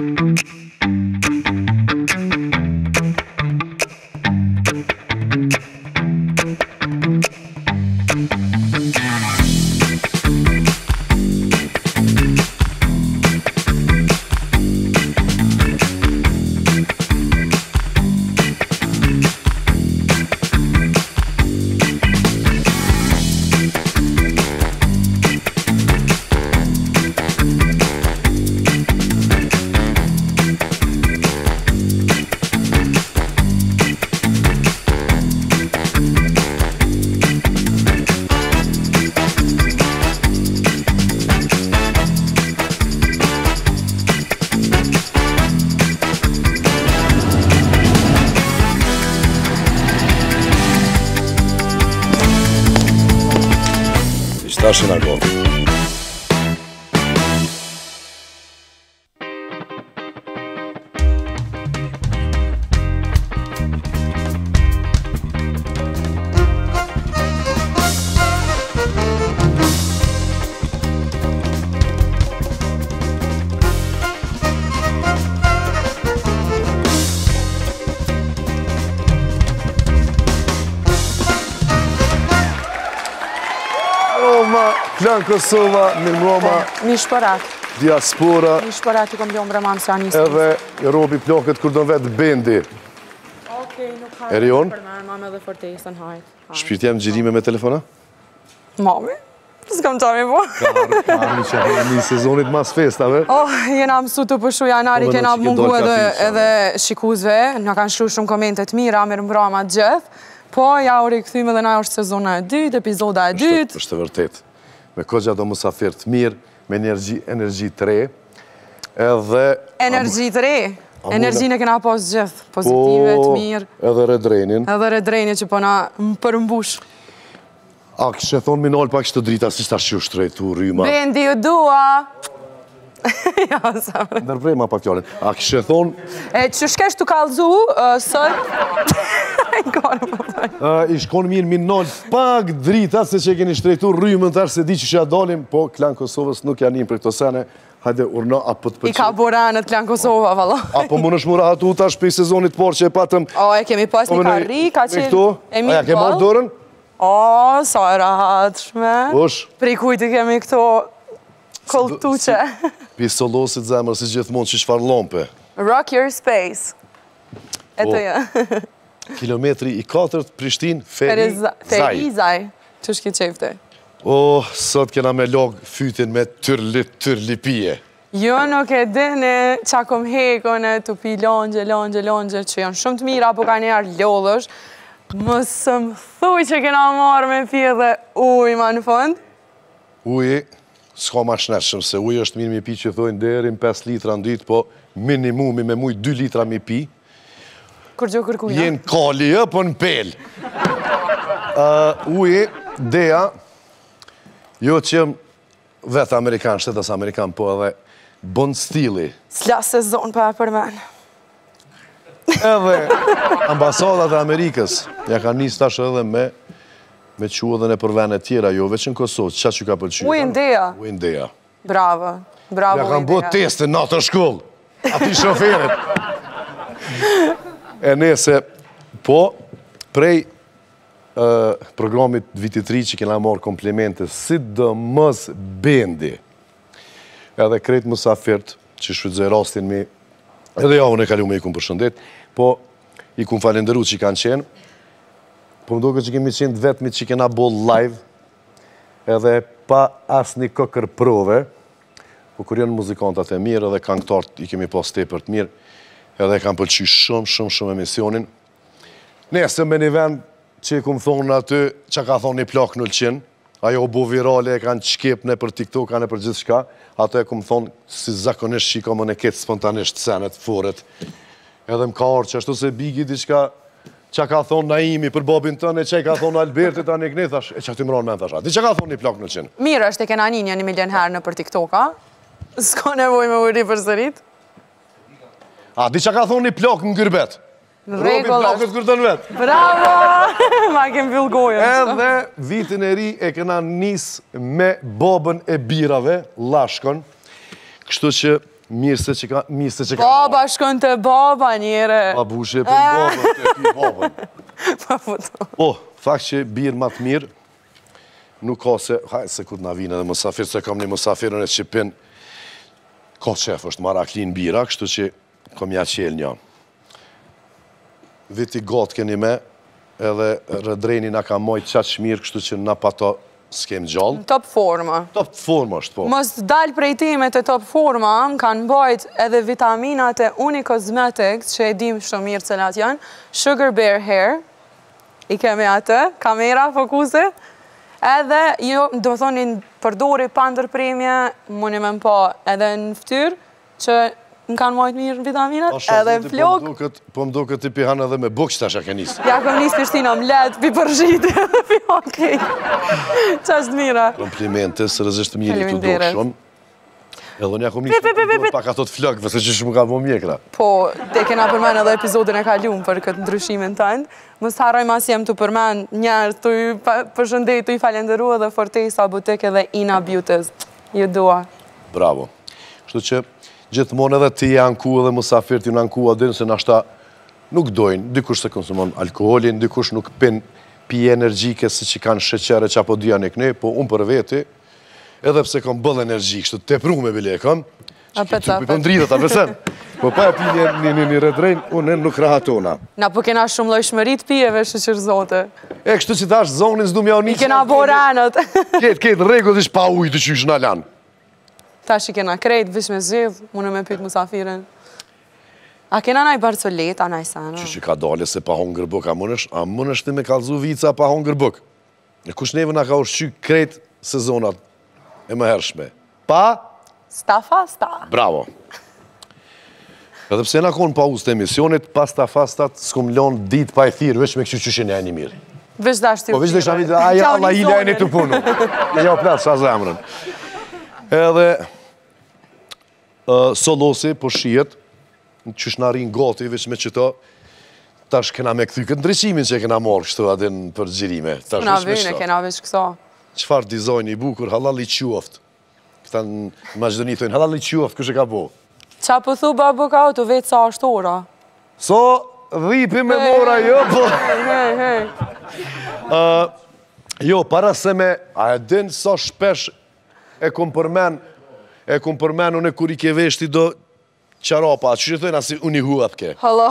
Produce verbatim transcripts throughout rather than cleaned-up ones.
Tash në argot. Klan Kosova, Mirëmbroma, Mishpërat, diaspora, Mishpërat i kom bjo mbreman së anisë. edhe robi plakët kur do vetë bendi. Okej, nuk ka Erion? për me, mame dhe fortesën, hajt. Shpirti jam gjirime me telefona? Mami? S'kam qami po. Armi që e një sezonit mas festave. Oh, jena mësu të pëshu janari, Po, kena që ke mungu dol edhe, kafi, edhe shikuzve, në kanë shlu shumë komentet mira, Mirëmbroma gjithë, po ja u rikëthym edhe na është sezona e dytë, epizoda e dytë. Është e vërtet. Me kogja do musafir të mirë, me energji, energji të re, edhe... Energji të re, energjinë e kena pas gjithë, pozitive, të mirë. Edhe redrenin. Edhe redreni që po na përmbush. A kështë e thonë minol pak shtë drita, si shta shqy shtrejtu, rryma. Bendi ju dua. Ja, sa më. Nërvrej ma pak fjallin. A kështë e thonë... E që shkesh të kalzu, sot... I shkonë mirë minol pak drita, se që keni shtrejtu rrymën tërë, se di që që ja dalim, po Klan Kosovës nuk janë një për këto sene. Hajde urna, apo të përqy. I ka boranët Klan Kosova, valla. Apo më në shmura hatu tash për i sezonit por që e patëm... O, e kemi pas një karri, ka qenë... A ja ke marrë dorën? O, sa e rahatshme. Ush. Pri kujti kemi këto koltuqe. Pistolosit zemër, si gjithmonë që shfar lompe. Rock your space. Eto ja. Kilometri i katërt, Prishtin, Feri, Zaj. Feri, Zaj. Që shki qefte? O, sot kena me logë fytin me tyrli, tyrli pije. Jo nuk e dini qa kom hekone të pi longje, longje, longje, që janë shumë të mira, po ka njerë lodhësh. Mësë më thuj që kena marrë me pije dhe uj ma në fund. Uji, s'ka ma shnetshëm, se uji është mirë mi pi që thojnë derin pesë litra në ditë, po minimumi me muj dy litra mi pi. Kur gjo kërkuja? Jenë kali, e, po në pel. Uji, deja, jo që jem vetë Amerikan, shtetas Amerikan, po edhe bon stili. S'la sezon pa për men. Edhe ambasadat e Amerikës, ja ka njës tash edhe me me qua dhe në përvene tjera, jo veç në Kosovë, qa që ka përqyra? Uindeja. Uindeja. Bravo, bravo Ja kanë bo teste në atë shkollë, ati shoferit. E nese, po, prej programit vitit tri që kena marrë komplimente, si dë mës bendi, edhe krejt mësafirt, që shfrydzoj rastin mi, edhe ja, unë e kalu me i kumë përshëndet, po i kumë falenderu që i kanë qenë, po më doke që kemi qenë vetëmi që kena bo live, edhe pa asë një këkër prove, po kur janë muzikantat e mirë, edhe këngëtarët i kemi pas tepër të mirë, edhe kam pëlqy shumë, shumë, shumë emisionin. Nese me një vend që i kumë thonë aty, që ka thonë një plak në lëqin, ajo bu virale, e kanë qkep në për TikTok, kanë për gjithë shka, ato e kumë thonë si zakonisht që i ka më në ketë spontanisht senet, foret. Edhe më ka arë që ashtu se bigi diçka që ka thonë Naimi për babin tënë, e që i ka thonë Albertit, anë i këni, thash, e që aty më ronë me në thash, di që ka thonë një plak në lëqin. Mirë është e kena një një milion herë në për TikTok, a? S'ka nevoj me uri për sërit? A, di që ka thonë një plak në ngërbet? Robi plakët kërtën vetë. Bravo! Ma kem vyll gojën. Edhe vitin e ri e kena nis me babën e birave, Lashkon. Kështu që Mirë se që ka... Mirë se që ka... Baba shkon të baba njëre. Babushe për babën, të pi babën. Pa foto. O, fakt që birë ma të mirë, nuk ka se... Haj, se kur t'na vinë edhe mësafir, se kam një mësafirën e Shqipin, ka qef, është maraklin bira, kështu që kom ja qel një. Viti gotë keni me, edhe rëdreni na ka mojtë qatë shmirë, kështu që na pato s'kem gjallë. Top forma. Top forma është po. Mos dalë prej timet e top forma, më kanë bajt edhe vitaminat e Unicosmetics, që e dim shumë mirë cilat janë, Sugar Bear Hair, i kemi atë, kamera, fokuse, edhe, jo, do më thonin, përdori pa ndërpremje, muni me më po edhe në ftyrë, që më kanë mojtë mirë në vitaminat, edhe në flokë. Po më do këtë i pihan edhe me bukë që ta shaka njësë. Ja, kom njësë pishtina mlet, pi përshite, pi okej. Qa është mira? Komplimente, së rëzishtë mirë të do shumë. Edhe një kom njësë të do pak ato të flokë, vëse që shumë ka po mjekra. Po, te kena përmen edhe epizodin e kalumë për këtë ndryshimin tëndë. Mësë haroj mas jem të përmen njerë, të i përshëndej, të i falenderu edhe Fortesa Butik edhe Ina Beauties. Ju dua. Bravo. Kështu që gjithmonë edhe ti janë ku edhe musafir ti në anku adin, se nashta nuk dojnë, dikush se konsumon alkoholin, dikush nuk pin pije energjike si që kanë sheqere që apo dhja në këne, po unë për veti, edhe pse kom bëllë energjik, shtu të pru me bile e kom, A peta, po ndridhët, a pesen, po pa e pi një një redrejnë, unë nuk rahatona. Na po kena shumë lojshmërit pijeve shëqërzote. E kështu që tash zonin s'du mja unisë. I kena boranët. Ketë, ketë, regull ish pa ujë të qysh në lanë. Ta shi kena krejt, vish me zhidh, mune me pyt musafirin. A kena naj barcolet, a naj sana? Që që ka dole se pa hongër buk, a mund është, a mund është ti me kalzu vica pa hongër buk. E kush neve nga ka ushqy krejt sezonat e më hershme. Pa? Sta fasta. Bravo. Edhe pse na konë pa ustë emisionit, pas ta fastat s'kum lonë dit pa e thirë, veç me këshu qyshin e një mirë. Veç da shti u Po veç dhe shamit, aja Allah i lejni të punu. E ja u platë, sa zemrën. Edhe solosi, po shijet, qysh na rinë gati, veç me qëto, tash kena me këthy këtë ndryshimin që kena morë kështu adin për gjirime. Kena vyne, kena veç kësa. Qfar dizajn i bukur, halal i qoftë. Këta në Maqedoni thojnë, halal i qoftë, kështë e ka po. Qa po thu babu ka auto, vetë sa është ora? So, dhipi me mora, jo, po. Hej, hej. Jo, para se me, a e din sa shpesh e kom përmen, e kom përmen unë e kur i ke veshti do qarapa, që që thojnë asi unë i huapke. Hala,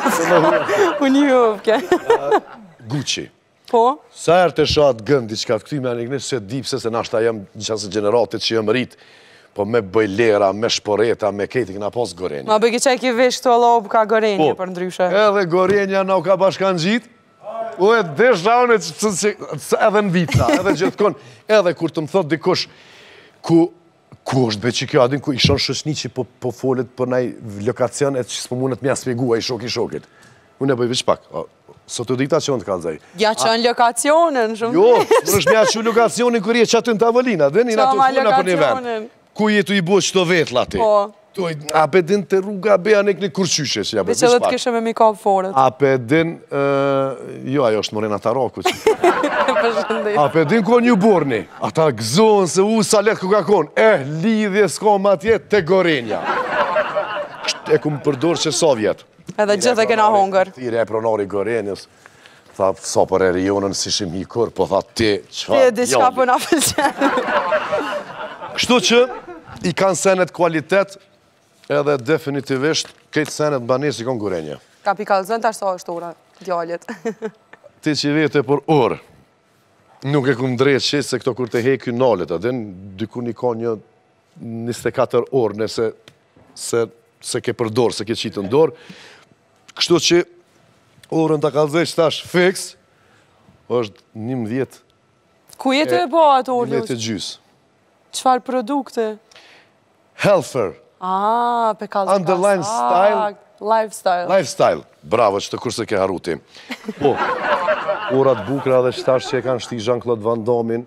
unë i huapke. Gucci. Po? Sa erë të shatë gëndi që ka të këty me anë i kënë, se dipse se nashta jem në qasë generatit që jem rritë, po me bëjlera, me shporeta, me kejti këna posë gorenja. Ma bëgj që e ki vesh të alobë ka gorenje për ndryshe. Edhe gorenja na u ka bashkan gjitë, u e desha unë edhe në vitna, edhe gjithë konë, edhe kur të më thot dikush, ku është be që kjo adin, ku ishon shëshni që po folet për naj lokacion, e që s'po mundet mja spjegua i shok i shokit. Unë e bëj veç pak, sot të dita që unë të kalzaj. Ja që në lokacionin, shumë. Jo, në është mja që lokacionin kër je qatë në tavolina, dhe një natë të funa për një vend. Ku jetu i bo qëto vetla ti? Po. A pe din të rruga beja në këni kurqyshe që ja bëj veç pak. Dhe që dhe të kishe me mikap foret. A pe din, jo, ajo është Morena Taraku që. A pe din ko një borni, ata gëzohen se u sa let ku ka konë, eh, lidhje s'ka ma tjetë të gorenja. E ku më përdor që Sovjet. Edhe gjithë e kena hongër. Tire e pronari gorenjës, tha, sa për e rionën si shim hikur, po tha, ti, qfa? Ti e di qka për na pëlqenë. Kështu që, i kanë senet kualitet, edhe definitivisht, këtë senet banes i konë gorenje. Ka pi kalzën tash sa është ora, djallit. Ti që vete për orë, nuk e kumë drejtë qëtë se këto kur të hekë nalet, adin, dyku një ka një njëzet e katër orë, nëse se ke përdorë, se ke qitë në dorë. Kështu që orën të kalzej që tash fix, është njëmbëdhjetë. Ku jetë e po atë orë? njëmbëdhjetë e gjysë. Qfar produkte? Healther. Ah, pe kalzë ka Underline style. Lifestyle. Lifestyle. Bravo, që të kurse ke haruti. Po, orat bukra dhe qëtash që e kanë shti Jean-Claude Van Damme-in,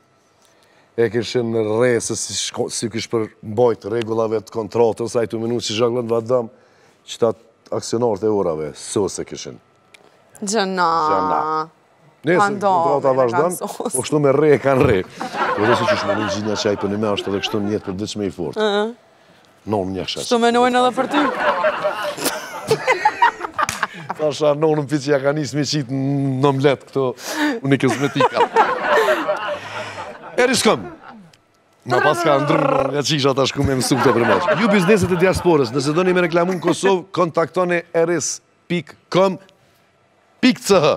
e këshën në re, se si kështë për mbojt regullave të kontratës, a i të minu që Jean-Claude Van Damme, që ta aksionarët e orave, so se këshën. Gjëna. Gjëna. Nëse, kontrata vazhdojmë, po kështu me re e kanë re. Po dhe se që shmë një gjinja që a i për një me ashtë edhe kështu njëtë për dëqme i fort. Non një shesh. Shtu menojnë edhe për ty. Tasha non në piqja ka njës me qitë në omlet këto unë i kozmetika. Eri shkëm. Ma pas ka ndrë nga qisha ta shku me mësu këto përmeq. Ju bizneset e diasporës, nëse do një me reklamu në Kosovë, kontaktoni eris pik com pik ch.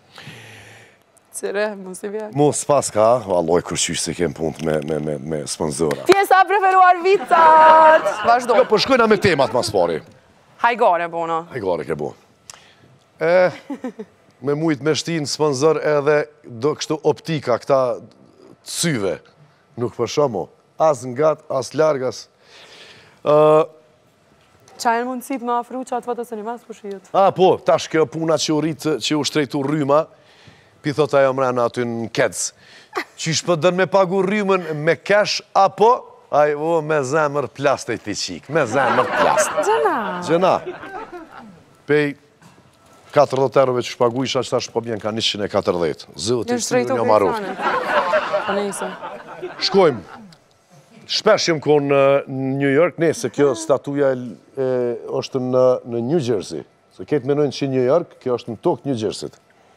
Qire, mos i vjetë. Mos pas ka, alloj kërqysh se kem punt me, me, me, me sponsora. Pjesa preferuar vitat! Vazhdo. Jo, po shkojna me temat mas pari. Hajgare, bona. Hajgare ke bo. E, me mujt me shtin sponsor edhe do kështu optika, këta syve. Nuk përshomo. As ngat, as largas. Uh, Qa e në mundësit më afru që atë vëtës e një mas përshijet? a, po, tash kjo puna që u rritë, që u shtrejtu rryma, pi thot ajo mrena aty në kec. Qysh për dën me pagu rrymën me kesh, apo, aj, o, me zemër plast e ti qik, me zemër plast. Gjena. Gjena. Pej katërdhjetë eurove që shpagu isha që tash po bjen ka njëqind e katërdhjetë. Zëtë, Një shtrejtu një marrë. Po nejse. Shkojmë. Shpesh jem konë në New York, ne, se kjo statuja e, është në, në New Jersey. Se ketë menojnë që New York, kjo është në tokë New Jersey.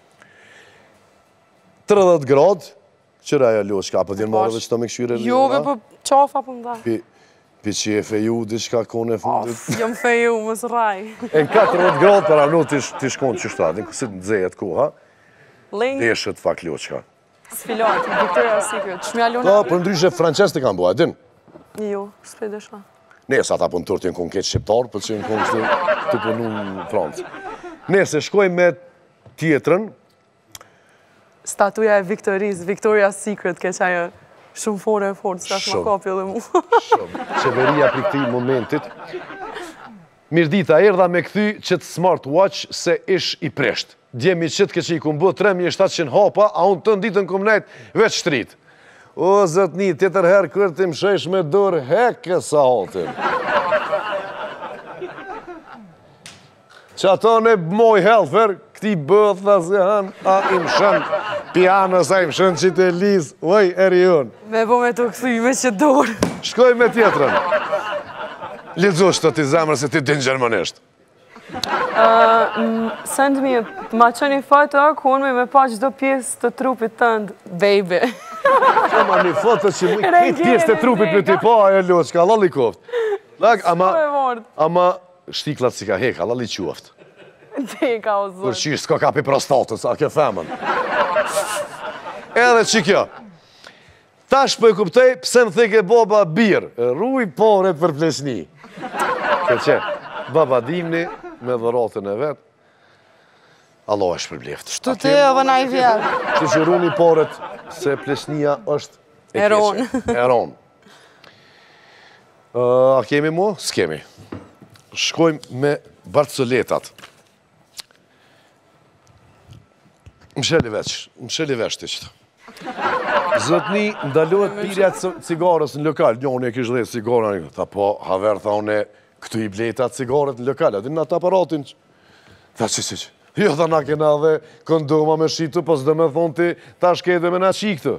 tridhjetë gradë, qëra ajo loqka, apo t'jen marrë dhe që ta me këshyre rrëna? Jove, po qafa po mda. Pi, pi që e feju, diçka kone e fundit. Of, jam feju, mos raj. E në katërdhjetë gradë, para no t'i shkonë që shtatin, kësit në dzejet koha, Lengë, deshet fak loqka. sfilot, Victoria's Secret. Shmja Ta, luna. për ndryshe franqes të kam bua, din? Jo, s'pe desha. Ne, sa ta për në tërë t'jen konë ketë shqiptar, për që jenë konë kështu të përnu në Francë. Ne, se shkojmë me tjetrën, Statuja e Victori's, Victoria's Secret, ke qajo shumë fore e fort, s'ka shumë kopjo dhe mu. shumë, qeveria për këti momentit. Mirë dita, erdha me këthy qëtë smartwatch se ish i presht. Djemi qëtë ke që i kumë bë tre mijë e shtatëqind hapa, a unë të nditën kumë nejtë veç shtrit. O, zëtni, tjetër herë kërtim shesh me dorë heke sa haltim. Që ato në moj helfer, këti bëtha se hanë, a im shën, pianës a im shën që të lisë, oj, eri unë. Me bo me të këthy me që dorë. Shkoj me tjetërën. Lexosh të ti zemrë se ti din gjermanisht. Send me, ma qëni foto, ku unë me me pa qdo pjesë të trupit tëndë, baby. Që ma një foto që mu i këtë pjesë të trupit me ti pa, ajo loqka, Allah li koft. Lak, ama, ama shtiklat si ka heka, Allah li quaft. Te ka o zërë. Për qysh s'ka kapi prostatën, sa ke femën. Edhe që kjo. Tash po e kuptoj pse më theke baba birë, rruj pore për plesni. Se që, baba dimni me dhëratën e vetë, Allah është përbleft. Shtu te edhe na i vjerë. Që që rruni poret se plesnia është e Eron. keqe. Eron. A kemi mu? S'kemi. Shkojmë me Barcoletat. Më sheli veç, më sheli veç të qëtë. Zotni, ndalohet pirja cigarës në lokal. Njone e kishë dhe cigarën, tha po, haver, tha une, këtu i bleta cigarët në lokal, adin në atë aparatin që. Tha që që që. Jo, tha na kena dhe kondoma me shqitu, pas dhe me thonë ti, ta shkede me na qikëtu.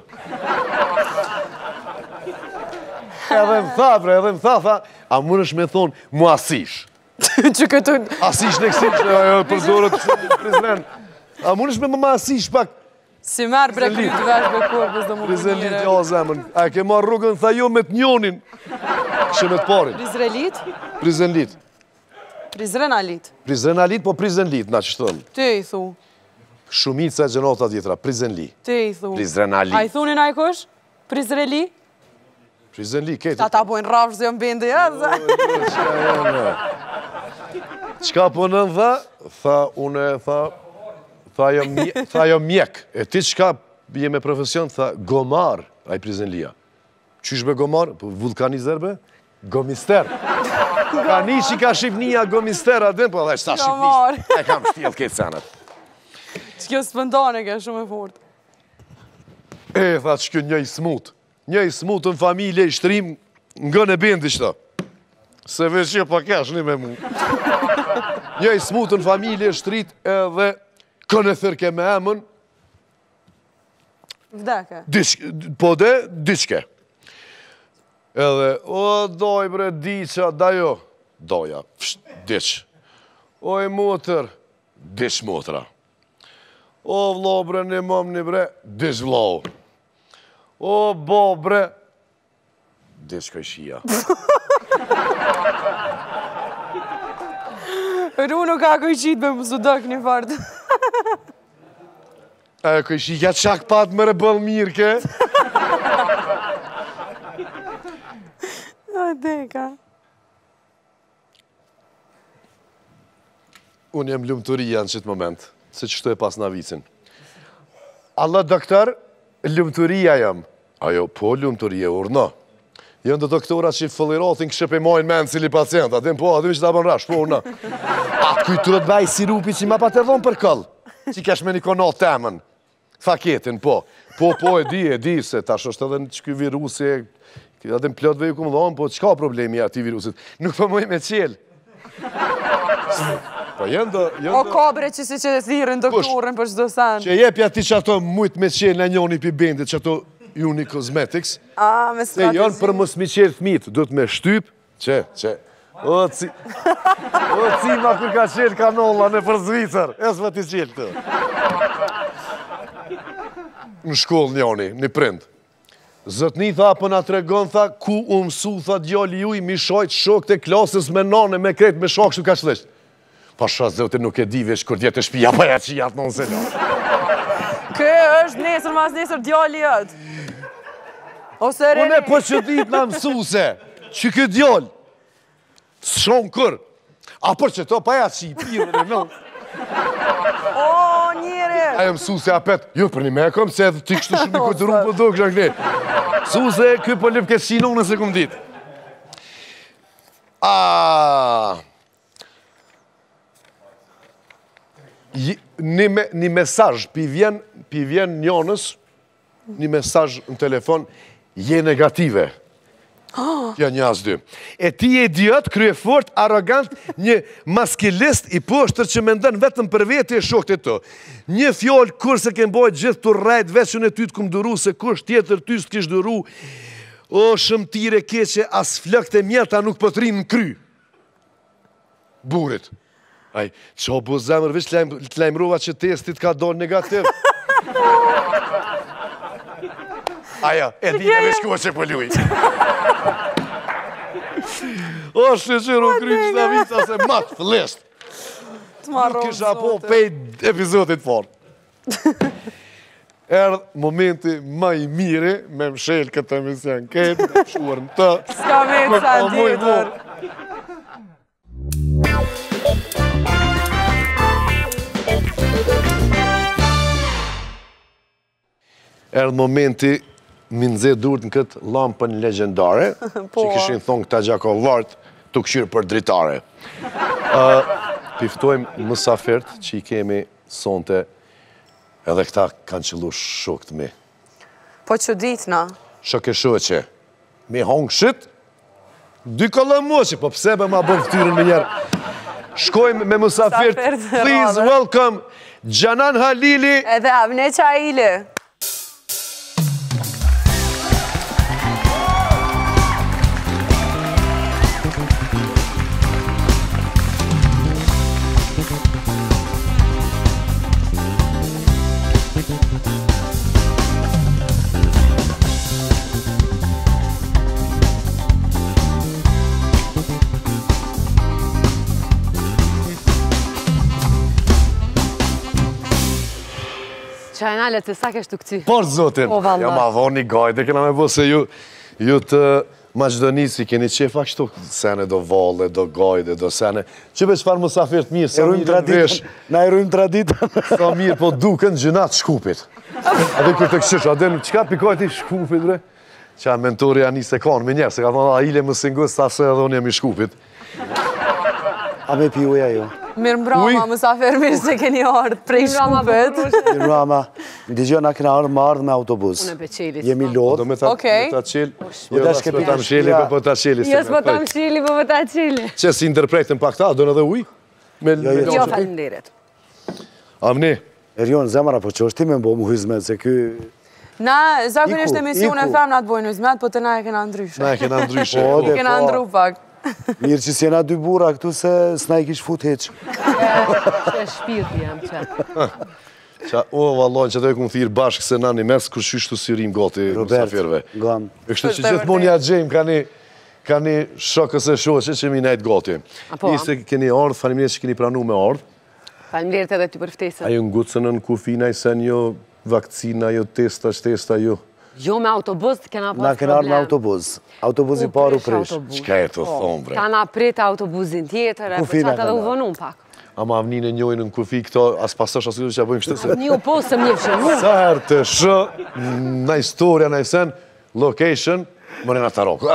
Edhe më tha, bre, edhe më tha, tha, a mund është me thonë, mu asish. Që këtu... Asish në kësish, përdorët prizren. A mund është me më asish pak. Si merë bre kryt vesh me korpës dhe mu Prizrenlit, përmire. ja, zemën. A ke marrë rrugën, tha jo me të njonin. Kështë me të parin. Prizrelit? Prizrenlit. Prizrenalit. Prizrenalit, po prizrenlit, na që thënë. Te i thu. Shumica e gjenota tjetra, prizrenlit. Te i thu. Prizrenalit. A i thunin a i kush? Prizreli? Prizrenlit, kejtë. Ta ta bojnë rafsh dhe jam bende jazë. Qka po në dha? Tha, une, tha, tha jo mjek, tha jo mjek. E ti qka je me profesion, tha, gomar, a i prizrenlia. Qysh be gomar? Po vulkanizer be? Gomister. Ka një që ka Shqipnia gomister atë, po dhe qëta Shqipnis. E kam shtjel këtë sanat. Që kjo spëndane ke shumë e fort. E, tha që kjo një i smut. Një i smut në familje i shtrim nga në bendi qëta. Se veç që pa kesh një me mu. Një i smut në familje i shtrit edhe kënë e thërke me emën. Vdeke. Po dhe, diqke. Edhe, o, doj bre, diqa, dajo. Doja, psht, diq. O, e motër, diq motra. O, vlo bre, një mom një bre, diq vlo. O, bo bre, diq këjshia. Ru nuk ka këjqit me më sudok një fartë. E, këjshia qak pat më rebëll mirë ke. A, deka. Unë jem lumëturia në qëtë moment, se qështu e pas në avicin. Allah doktor, lumëturia jem. Ajo, po lumëturia, urna. Jënë të doktora që i fëlliratin kështë pe mojnë menë cili pacient, atin po, atin që ta bën rash, po urna. Atë kujtë të baj si rupi që ma pa të dhonë për këllë, që kesh me një konat temën, faketin, po. Po, po, e di, e di, se tash është edhe në që këj virusi, atë në plotve ju këmë dhonë, po qka problemi ati virusit? Nuk për moj me qelë. Po jenë do... O kobre që si që thirën doktorën për shdo sanë. Që jepja ti që ato mujtë me qelë në njoni për bendit, që ato Uni Cosmetics. A, me stratezi. E janë për mos mi qelë thmit, du të me shtyp, që, që. O, ci... O, cima kër ka qelë kanolla në për Zvicër, e s'ma ti qelë të. Në shkollë njoni, një prind. Zëtni tha, për nga tregon, tha, ku u mësu, tha, djali juj, mi shojt shok të klasës me nane, me kretë, me shok, shu ka shlesht. Pasha zëte nuk e di vesh, kur djetë e shpia, pa ja që jatë në nëse në. Kë është nesër, mas nesër, djali jëtë. Ose reni. Unë e po që ditë nga mësuse, që këtë djallë, së shonë kërë, a për që to, pa ja që i pirën e nëllë. O, njëre. Ajo mësuse apet, jo për një me e kom, se edhe ti kështë shumë i këtë rumë për do kështë akne. Mësuse, këj po lëpë këtë qinë unë nëse kom ditë. A... Një mesaj, pi vjen njënës, një mesaj në telefon, je negative. Kja një asë dy. E ti e idiot, krye fort, arrogant, një maskilist i poshtër që me ndën vetëm për vete e shokët e të. Një fjollë kur se kem bojt gjithë të rajt, veçën e ty të këmë duru, se kush tjetër ty së t'kish duru, o shëmtire keqe, as flëkt e mjeta nuk pëtrin në kry. Burit. Aj, që o bu zemër, vish të lajmruva që testit ka donë negativ. Aja, e di me shkua që po luj. O, shqyru kryqë në vita se matë, fëllesht. Nuk kisha po pej epizodit fort. Erdhë momenti ma i mire me mshelë këtë emision këtë, me shuar në të. Ska me të sa tjetër. Erdhë momenti mi nëzhe durët në këtë lampën legendare, që këshin thonë këta gjakovartë të këshirë për dritare. Piftojmë mësafert që i kemi sonte, edhe këta kanë qëllu shok të mi. Po që ditë na? Shok e shoqe, mi hongë shit, dy këllë moqe, po pse me ma bëmë ftyrën me njerë. Shkojmë me mësafert, please welcome, Gjanan Halili. Edhe Avne Qaili. Qajnale, të sa keshtu këci? Por, zotin, ja ma dhoni gajde, këna me bo se ju të Maqedonisi keni qefa kështu sene do valle, do gajde, do sene. Që be qëfar mësafirt mirë, sa mirë në vesh. Na erujmë traditën. Sa mirë, po duken gjënat shkupit. Adhe kër të këshish, adhe në qka pikojt i shkupit, bre? Qa mentori janë një se kanë me njerë, se ka thonë, a ile më singus, sa se edhe unë jam i shkupit. A me pi uja jo. Mirë mbrama, mësafer mirë se keni ardhë prej shkupet. Mirë mbrama, më të gjë nga këna ardhë më ardhë me autobus. Unë e beqelit. Jemi lodhë. Do me ta qilë, jo da s'pe ta mshili, po po ta qili. Jo s'po ta mshili, po po ta qili. Që si interpretin pak ta, do në dhe uj? Jo, falinderit. Avni? Erion, zemara, po që është ti me mbo mu hizmet, se ky... Na, zakonisht Iku, emisione iku. femnat bojnë uzmet, po të na e kena ndryshe. Na e kena ndryshe. Po, dhe Kena po. ndru pak. Mirë që s'jena dy bura këtu se s'na i kish fut heq. Që shpirti jam që. Qa, o, vallaj, që të e këmë thirë bashkë se nani mes kër shyshtu si rim gati Robert, musafirve. gam. E kështu që gjithmonë ja gjejmë ka një ka një shokës e shoqe që mi nejtë gati. Apo, Nise keni ardhë, faleminderit që keni pranu me ardhë. Faleminderit edhe ty për ftesën. Ajo ngucën në kufina i sen jo vakcina, jo testa, shtesta, jo. Jo me autobus kena pas problem. Na kena ardhë me autobus. Autobusi U paru prish prish. autobus. Qka e të thonë, bre? Kana prit autobusin tjetër, e Ku për fina qatë edhe kana? u vënun pak. Ama avnin e njojnë në kufi këto, as pasash as që bojnë kështë se... Një u posë më njëfshë mu. Sa herë të shë, na historia, na i sen, location, më rena të rokë.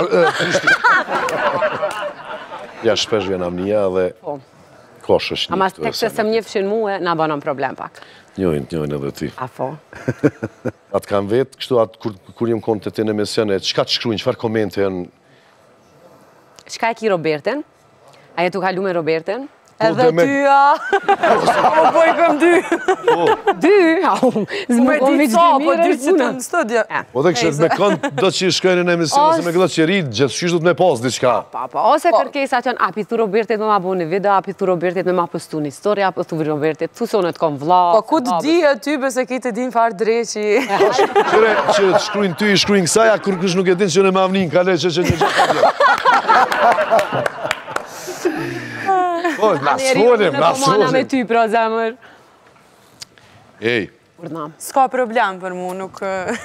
Ja, shpesh vjen avnia dhe Po. kosh është një. Ama tek se se më njëfshin mu e, na banon problem pak. Njojnë, njojnë edhe ti. A fo? Atë kam vetë, kështu atë kur, kur jem konë të të në emisione, qka të shkrujnë, qëfar komente janë? Qka e ki Robertin? A jetu kalu me Robertin? Edhe dhe me- tyja. Po po i këm dy. Dy? Au, zë Me më kom di i ca, po mirë dy e që të puna. në studio. Po dhe kështë me kënd do që i shkojnë në emision, ose me këtë që rritë, gjithë shysh du të me pas diçka. Pa, pa, ose kërkesa që janë, a pithu Robertit me ma bo një video, a pithu Robertit me ma pëstu një story, a pithu Robertit, thu se unë të kom vla. Po ku të di e ty bëse ki të din farë dreqi. Qire që të shkrujnë ty, i shkrujnë kësaja, kur kësh nuk e din që në mavnin, ka le që që një gjatë atje. Po, na s'folim, na Në pomana me s'folim. ty, pra zemër. Ej, Urdna. S'ka problem për mu, nuk...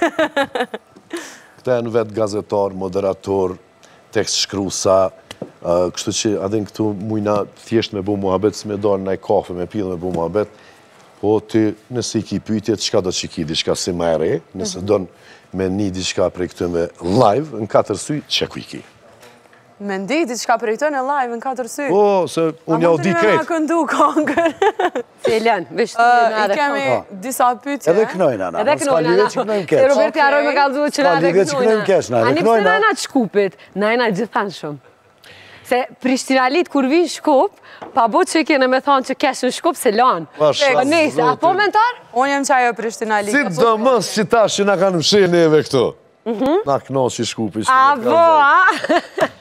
këta e në vetë gazetar, moderator, tekst shkrusa, uh, kështu që adhin këtu mujna thjesht me bu muhabet, si me dorë në kafe, me pillë me bu muhabet, po ty nëse i ki pytjet, qka do që i ki diçka si ma e re, nëse do me një diçka prej këtë me live, në katër sy, që ku i ki? Me ndi, ti qka për i të në live në katër sy. Po, se unë ja u di A mund të krejt. me këndu kongër. Celen, vesh të I në edhe kemi këto. disa pytje. Edhe knojnë, ana. Edhe S'ka lidhje që knojmë Se keq. Roberti Aroj me kalzu që na S'ka edhe lidhje që knojmë keq, na edhe A një knojna. pëse na të shkupit, na e na gjithan shumë. Se Prishtinalit kur vi Shkup, pa bo që kene me thonë që kesh në Shkup se lanë. Pasha, Po nejse, a po mentar? Unë jem qajo Prishtina Si Liga. do mës që ta që na kanë mshenë neve këtu? Na knoqë i shkupi. A bo, a?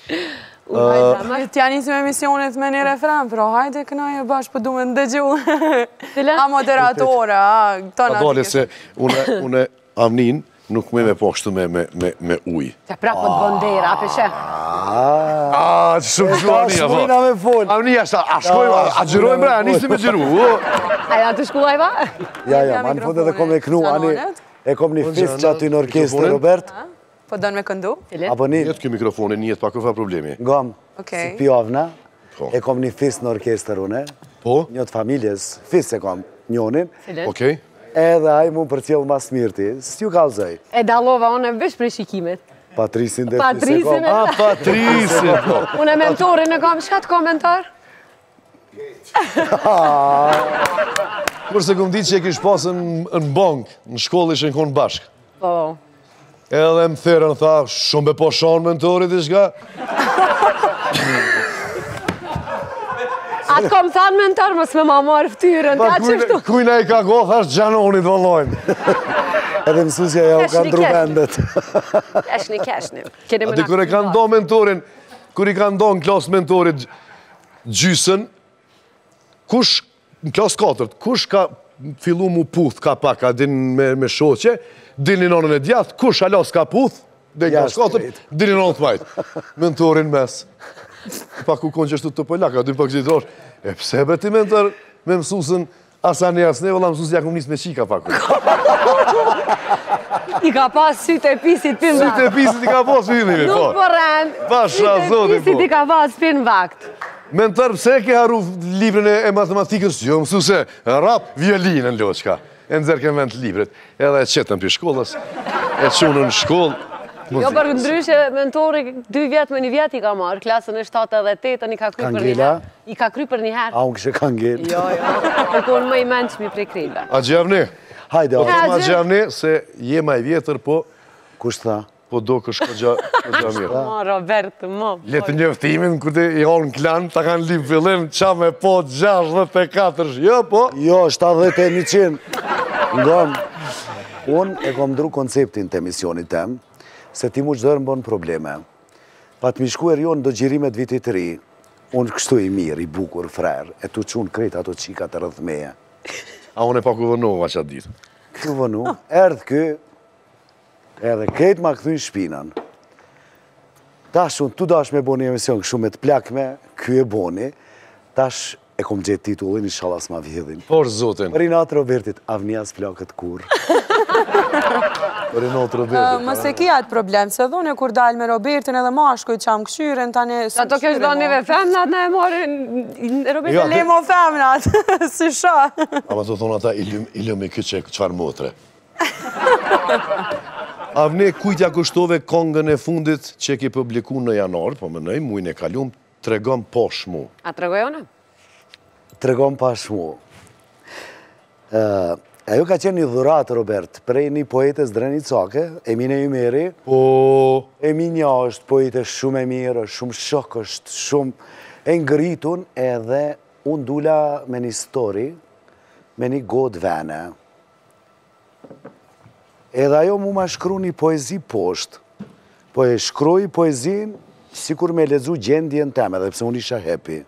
Të janë njësim emisionet me një refren, pra hajde kënaj e bashkë për du me ndëgju. Cila? A moderatora, a këto A në dole se une, une avnin nuk me me po kështu me, me, me, me uj. Që pra po të bondera, a peshe. A, që shumë shumë avnia, po. Shmina me fol. Avnia, shta, a shkojmë, a, a gjyrojmë bre, a nisi me gjyru. o. A janë të shkullaj ba? Ja, ja, Ja, ma në fund edhe kom e knu, mikrofonin, ani, Xhanonet. e kom një fist që aty në orkestre, Mikrofonin? Robert. Po dënë me këndu? Apo një, Njetë kjo mikrofonin, njetë pa këfa problemi. gam, Okej. si pjavna, Po. e kom një fist në orkester une, Po, një të familjes, fist e kom, njonin, okej. edhe aj mu për cjellë mas mirti, s'ju kalzoj, E dalova unë vesh për shikimet. Patrisin dhe Patrisin fist e kom. e- A, Patrisin, po. Unë e mentorin e kam, shka të komentar? Kurse këm ditë që e kish pasën në bank, në shkollë ishe në konë bashkë. Po. Edhe më therën, tha, shumë be po shanë mentorit i shka. Atë kom thanë mentor, mos me ma marë ftyrën, Pa ka qështu. kujna i ka go, thash Gjanonit vëllojnë. Edhe mësusja ja u Keshni, ka ndru keshni. vendet. Keshni, keshni. Keni A më di na kër e kanë do mentorin, kër i kanë do në klasë mentorit gjysën, kush, në klasë katërt, kush ka fillu mu puth ka pak, ka din me, me shoqe, dini nonën e djathë, kush alas ka puth, dhe në klasë Jashtë katërt, krejt. dini nonën të majtë. Mentorin mes. Pak u konë qështu të pëllaka, dy pak gjithrosh. E pse be ti mentor me mësusën asani asne, vëlla mësusë ja kum nis me qika pak. I ka pas sytë e pisit pin Si vakt. të pisit i ka posë villimi, po. Nuk po rend. Pasha, Sytë e zotin, pisit po. i ka pas pin vakt. Mentor, pse ke haru librin e e matematikës? Jo, mësuse, rap violinën loqka. E nëzër ke vend të librit. Edhe e qetën për shkollës, e qunë në shkollë. Jo për ndryshe, mentori dy vjetë me një vjetë i ka marrë, klasën e shtatë edhe tetën i ka kry për një Kangela? herë. I ka kry për një herë. A unë kështë kangel. Jo, jo. Për konë më i menqmi prej krejve. A gjevni? Hajde, Po o, të ma Gjevni. gjevni, se je ma i vjetër, po, kush tha? po do kësh këgja mirë. Mo, Robert, mo. Letë njëftimin, kërte i honë klan, ta kanë lim fillim, qa me po gjashdhjetë e katër, jo, po. Jo, shtatëdhjetë e njëqind. Ngam. Unë e kom ndru konceptin të emisionit tem, se ti mu qdërë më bënë probleme. Pa të mishku e rjonë do gjirimet vitit të ri, unë kështu i mirë, i bukur, frerë, e tu qunë krejt ato qika të rëthmeje. A unë e pa ku vënova që atë ditë. Këtu vënu, erdhë kë, edhe krejt ma këthu i shpinën. Tash unë tu dash me bo një emision kështu me të plakme, ky e boni, tash e kom gjetë titullin, i shalas ma vjedhin. Por zotin. Renatë Robertit, avnjas plakët kur. Renatë Robertit. Mos e ki atë problem, se dhune kur dalë me Robertin edhe mashkuj që am këshyren, tani... Ato kesh do njëve femnat në e marrin Robertin. Le mo femnat, si sha. Ama të thonë ata, i lëmë i këtë që qëfar motre. Avne, kujtja kushtove kongën e fundit që ki publiku në janar, po më nëj, mujnë e kalum, tregom posh mu. A tregojone? Tregom pash mu. Ajo ka qenë një dhurat, Robert, prej një poetës Dreni Cake, Emine Ymeri. Po... Eminja është poete shumë e mirë, shumë shok është, shumë e ngritun, edhe unë dula me një story, me një god vene. Edhe ajo mu ma shkru një poezi poshtë, po e shkruj poezin si kur me lezu gjendjen teme, dhe pse unë isha happy.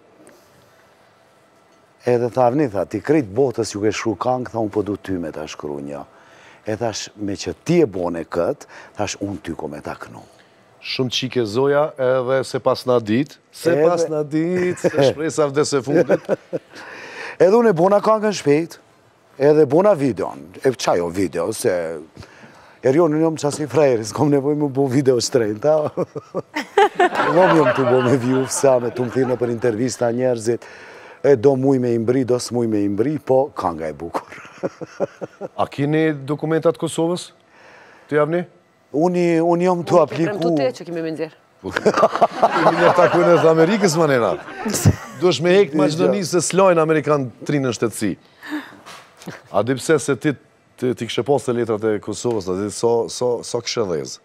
Edhe tha avni, tha, ti krejt botës ju ke shkru kangë, tha, unë po du ty me ta shkru një. E thash, me që ti e bone këtë, thash, unë ty ko me ta kënu. Shumë qike zoja, edhe se pas na dit, se pas na dit, se shpresa vdes e fundit. Edhe unë e bona kangën shpejt, edhe bona videon. E qajo video, se... Erion, unë jom qasi frejri, s'kom nevoj më bo video shtrejnë, ta? Vom jom të bo me view, sa me të më thirë në për intervista njerëzit, e do muj me imbri, do s'muj me imbri, po kanga e bukur. A kini dokumentat Kosovës? Të javni? Unë jom të apliku... Prem të te që kemi me nëzirë. Imi një takujnë e të Amerikës, më nena. Dush me hekt Maqedonisë se s'lojnë Amerikan trinë në shtetësi. A di pse se ti ti kështë posë të letrat e Kosovës, a di so kështë dhezë.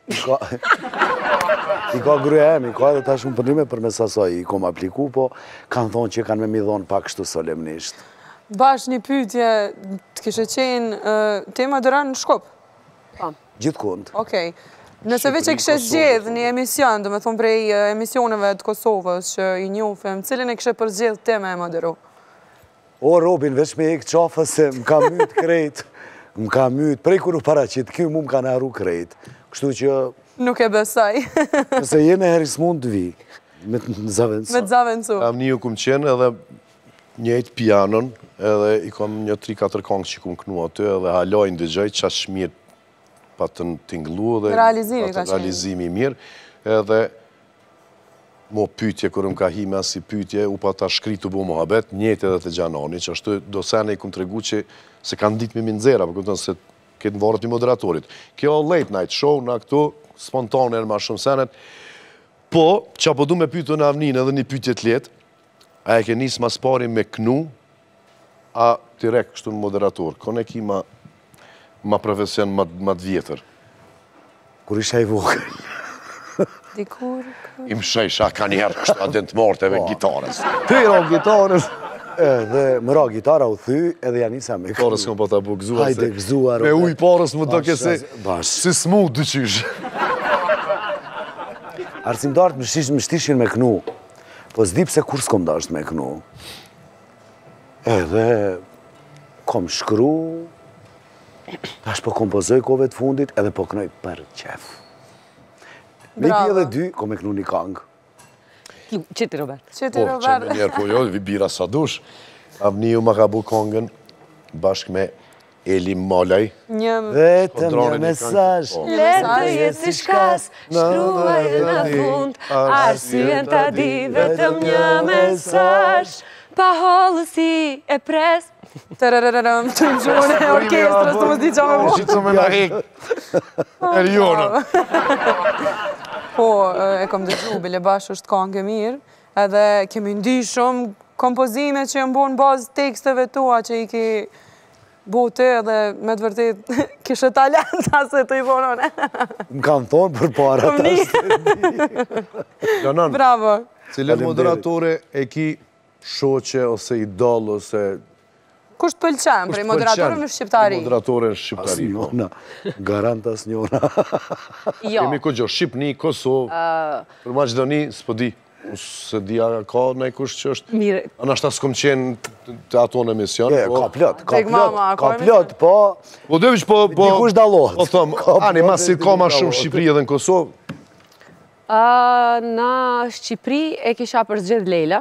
I ka gruja emi, i ka edhe ta shumë përnime për me sasoj, i kom apliku, po kanë thonë që kanë me mi dhonë pak kështu solemnisht. Bash një pytje, të kështë qenë tema dëra në Shkup? Gjithë kund. Okej. Nëse veç e kështë zgjedh një emision, dhe me thonë prej emisioneve të Kosovës që i njofem, cilin e kështë përzgjedh tema e moderu? O, Robin, veç me e këtë qafë se më ka mytë krejt, më ka mytë, prej kur u paraqit, kjo mu më ka naru krejt. Kështu që... Nuk e besaj. Nëse jene heris mund të vi, me të zavencu. Me të zavencu. Am një kumë qenë edhe njëjtë pianon, edhe i kom një tri katër kongë që kumë kënu aty, edhe halojnë dëgjoj qa shmirë pa të tinglu dhe... Realizimi ka qenë. Realizimi mirë, edhe mo pytje, kërë më ka hime asi pytje, u pa ta shkritu bu muhabet, njëtë edhe të gjanoni, që ashtu do sene i kumë tregu që se kanë ditë me minzera, për këtën se këtë në varët i moderatorit. Kjo late night show në këtu, spontane e në ma shumë senet, po, që apo du me pytu në avnin edhe një pytje të letë, a e ke njësë mas pari me knu, a direkt kështu në moderator, kone ki ma, ma profesion ma, ma të vjetër. Kur isha i vogël. Dikur... I më shejsha ka njerë kështë adent morteve gitarës. Ty ra gitarës. Edhe më ra gitara u thy, edhe janë isa me kërë. Gitarës këmë po të bu gëzuar. Hajde gëzuar. Me uj parës më të këse... Bash. Si smu dëqysh. Arsimdarët më shtishin, më shtishin me kënu. Po s'di pse kur s'kom dasht me kënu. Edhe... Kom shkru... Tash po kompozoj kove të fundit, edhe po kënoj për qef. Me i pje dhe dy, kom e kënu një kangë. Qiti, Robert. Qiti, Po, Robert. që me njerë, po jo, vi bira sa dush. Avni ju ma ka bu kongën, bashk me Eli Malaj. Një... Vetëm një mesazh. Letë të jetë si shkas, shkruaj në fund, arsyen të di, vetëm një mesazh, pa hollësi e pres. Tërërërërëm, të më gjone e orkestrës, të më zdi qa me bo. Shqitë me na hek. Erionën. Po, e kom dëgju, bile bashkë është kongë mirë, edhe kemi ndi shumë kompozime që jënë bo në bazë teksteve tua që i ki bo të edhe me të vërtet kishë talenta se të i bonone. Më kanë thonë për para ta së Janan, Bravo. cilën moderatore e ki shoqe ose idol ose Kusht pëlqen, prej moderatorëve në Shqiptari? Moderatore në Shqiptari. Asnjona, garant asnjona. Jo. Kemi ku gjo, Shqipni, Kosovë, për Maqedoni, s'po di. Se dia ka në e kush që është... Mire. A nashta s'kom qenë të ato në emision. Ka plot, ka plot, ka plot, po... Po devish po... Dikush dalohet. Po thëmë, ani, masi ka ma shumë Shqipëri edhe në Kosovë? Në Shqipëri e kisha përzgjedh Leila.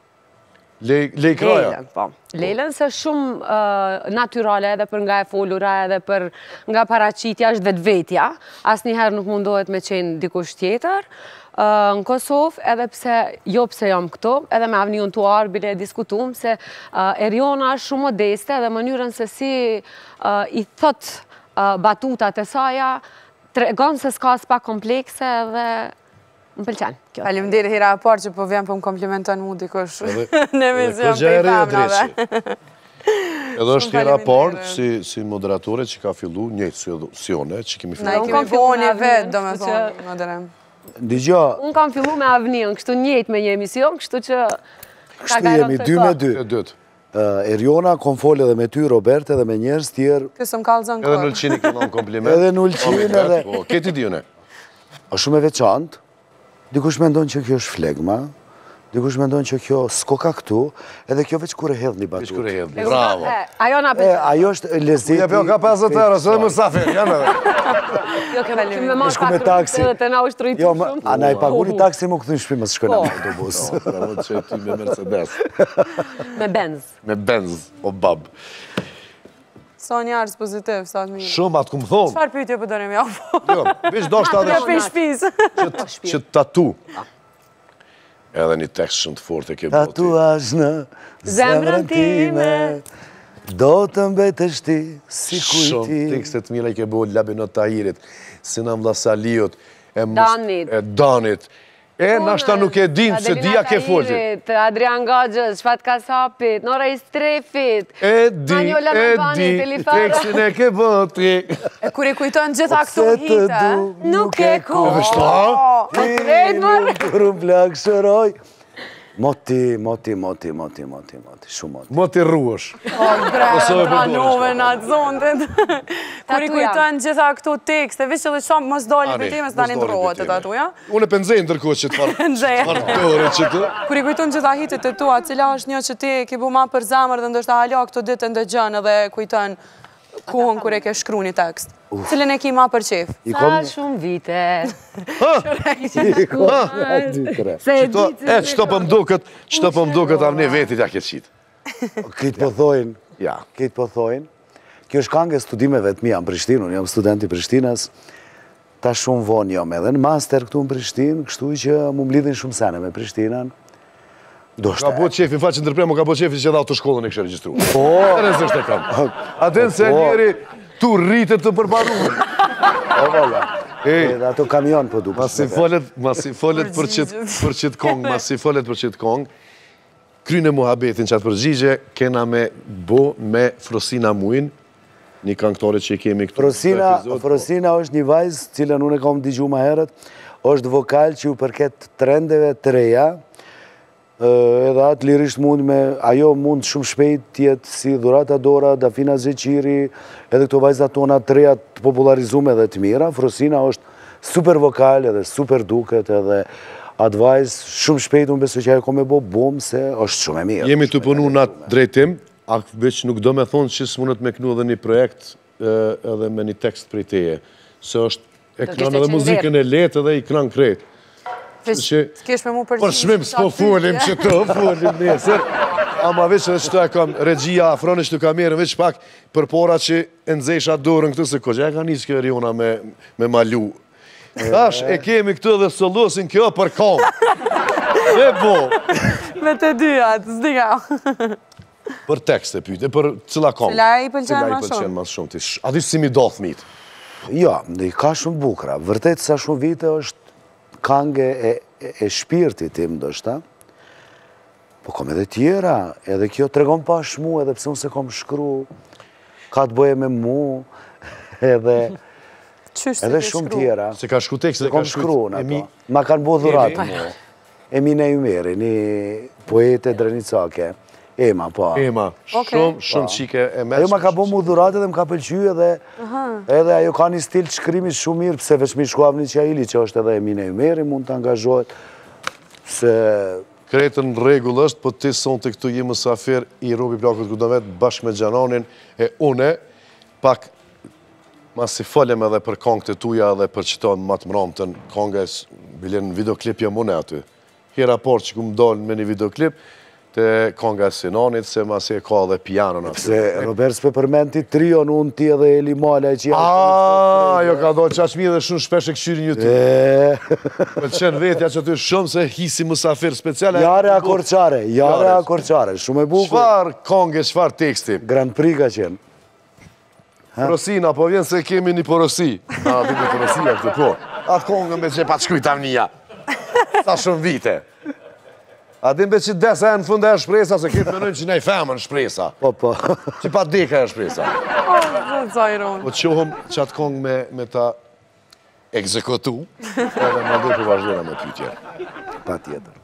Lej Kraja? Leilën, po. Leilën se shumë natyrale edhe për nga e folura edhe për nga paraqitja është vetvetja. Asnjëherë nuk mundohet me qenë dikush tjetër. Në Kosovë, edhe pse, jo pse jam këto, edhe me avniun tuar bile e diskutum, se Eriona është shumë modeste edhe mënyrën se si i thot batutat e saja, tregon se s'ka s'pa komplekse edhe më pëlqen. Faleminderit hera e parë që po vjen po më komplimenton mu dikush në emision për i femnave. Edhe është hera parë si moderatore që ka fillu, njëjtë si one, që kemi fillu. Na i kemi boni vetë, do me thonë, moderem. Digjo... Unë kam fillu me avnion, kështu njëjtë me një emision, kështu që... Kështu jemi dy me dy. Eriona, kom folë edhe me ty, Robert, edhe me njerës tjerë. Kësë më kalë zënë Edhe në lëqini këna në kompliment. Edhe në lëqini edhe... Keti di une? A shumë e veçantë, dikush me ndonë që kjo është flegma, dikush me ndonë që kjo s'ko ka këtu, edhe kjo veç kur e hedhë një batut. Veç kur e hedhë, bravo. Ajo nga pëtë. Ajo është lezeti... Uja pjo ka pesëdhjetë euro, së dhe më safir, janë edhe. Jo, ke valim. Me marë Shku me taksi. edhe të na u shtrujtu Jo, shumë. a na i paguni taksi më këthin shpi më së shkojnë në autobus. Bravo që ti me Mercedes. Me Benz. Me Benz, o bab. Sa njarës pozitiv, sa të mirë. Shumë atë këmë thonë. Qëfar pytje për dërëm ja? Jo, bish do shta dhe Ja për shpis. që tatu. Edhe një tekst shumë të fort e ke boti. Tatuash në zemrën time, do të mbetesh ti si kujti. Shumë tekstet mira i ke bo Labinot Tahirit, Sinan Vlasaliot, Danit. e Danit. E, nashta nuk e din se dia ke folti. Adrian Gagjës, Shfat Kasapit, Nora Istrefit, E di, Manjola e Narbani, di, Telifara. tekstin e ke boti. E kur i kujton gjitha këto Se të hite, du, Nuk e ku. Shta? Krejt marrë. Kur unë plak shëroj. Moti, moti, moti, moti, moti, moti, shumë moti. Moti rruësh. o bre, Kosovë pra përdoresh, nove po. në atë zondet. Kur i kujton gjitha këto tekste, vishë edhe shumë mos doli për temës, tani ndrohet e tatuja. Unë e pëndzej ndërkohë që të farë Nxej. dore që të. Kur i kujton gjitha hitet e tua, cila është një që ti ki bu ma për zamër dhe ndoshta hala këto ditë ndëgjën edhe kujton kuhën kur e ke shkru një tekst. Cilën e ki ma për qef? Sa shumë vite. I kom një dy, tre. Se e Qëto, ditë. e, qëto për mdukët, qëto për mdukët avne vetit ja ke qitë. Këtë po thojnë, Ja. këtë po thojnë. Kjo është kanë studimeve të mija në Prishtinë, unë jam studenti Prishtinës, ta shumë vonë jam edhe në master këtu në Prishtinë, kështu që mu mlidhin shumë sene me Prishtinën. Do Ka bo qefi, fa që ndërprem, ka bo qefi që edhe autoshkollën e kështë registru. Po, E nëzështë e kam. A den se njeri tu rritet të përbaru. po, valla. Edhe ato kamion po du. Masi folet, masi folet për qitë për qitë kong, masi folet për qitë kong, kryne muhabetin që atë përgjigje, kena me bo me Frosina Muin, një kanktore që i kemi këtu. Frosina, Frosina është një vajzë, cilën unë e kam digju ma herët, është vokal që ju përket trendeve të reja, edhe atë lirisht mund me, ajo mund shumë shpejt tjetë si Dhurata Dora, Dafina Zeqiri, edhe këto vajzat tona të reja të popularizume dhe të mira. Frosina është super vokal edhe super duket edhe atë vajzë shumë shpejt unë beso që ajo ko me bo bum se është shumë e mirë. Jemi të punu në atë drejtim, a veç nuk do me thonë që s'munët me knu edhe një projekt edhe me një tekst prej teje, se është e kran edhe muzikën e letë edhe i kran krejt. S'kesh me mu përgjigj. Për shmim, s'po folim që të folim nesër. Ama veç edhe qëto e kam regjia afronisht të kamerën, veç pak për pora që e nëzesha dorën këtë se ko që e ka njës kjo Eriona me malu. Tash e kemi këtë dhe solosin kjo për kom. E bo. Me të dyat, s'dika. Për tekste pyte, për cila kom. Cila i pëlqen ma Cila i pëlqen ma shumë. A di si mi do thmit? Jo, i ka shumë bukra. Vërtet sa shumë vite është kange e shpirtit tim, do shta. Po kom edhe tjera, edhe kjo të regon pash mu, edhe pse unë se kom shkru, ka të bëje me mu, edhe edhe shumë tjera. Se ka shku tekst, se kom shkru në ato. Ma kanë bo dhurat mu. Emine Ymeri, një poete drenicake, Ema, po. Ema, shumë, shumë qike e meshme. Ema ka bo mu dhuratë dhe më ka pëlqy edhe edhe ajo ka një stil të shkrimit shumë mirë, pëse veç mi shkuavni Qajili, që është edhe Emine Ymeri, mund të angazhohet, se... Kretën regull është, po ti son të këtu je mësafir i Robi Plakut Gudavet bashkë me Gjanonin e une, pak ma si falem edhe për kongët e tuja edhe për qëton matë mramëtën, kongës, bilen videoklip jam une aty. Hera por që ku më dalë me një videoklip, të konga Sinanit, se ma se ka dhe pianon aty. Se Robert s'pe përmenti trion, unë ti edhe Eli Mala e që janë... Aaaa, jo ka do qashmi dhe shumë shpesh e këshyri një ty. Për qenë vetja që ty shumë se hisi musafir speciale. Jare akorqare, jare akorqare, shumë e bukur. Qfar konge, qfar teksti? Grand Prix ka qenë. Porosina, po vjen se kemi një porosi. A, dhe një porosia këtë, po. Atë kongën me që pa të shkujt amnia. Sa shumë vite. A din be që desa e në fund e shpresa, se këtë menojnë që ne i femën shpresa. Po, po. Që pa deka e shpresa. Po qohëm që atë kongë me ta ekzekutu, edhe ma dhe për vazhdojna me pytje. Pa tjetër.